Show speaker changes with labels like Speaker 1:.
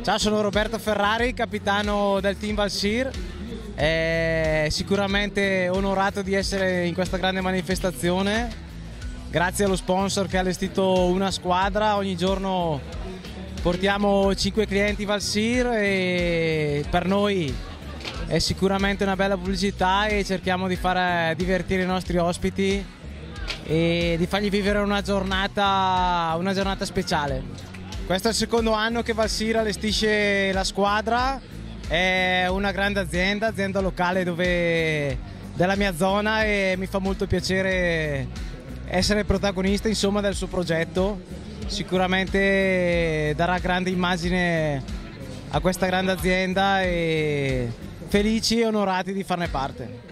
Speaker 1: Ciao, sono Roberto Ferrari, capitano del team Valsir. Sicuramente onorato di essere in questa grande manifestazione. Grazie allo sponsor che ha allestito una squadra. Ogni giorno portiamo 5 clienti Valsir e per noi è sicuramente una bella pubblicità e cerchiamo di far divertire i nostri ospiti e di fargli vivere una giornata speciale. Questo è il secondo anno che Valsir allestisce la squadra, è una grande azienda locale della mia zona e mi fa molto piacere essere protagonista insomma del suo progetto. Sicuramente darà grande immagine a questa grande azienda e felici e onorati di farne parte.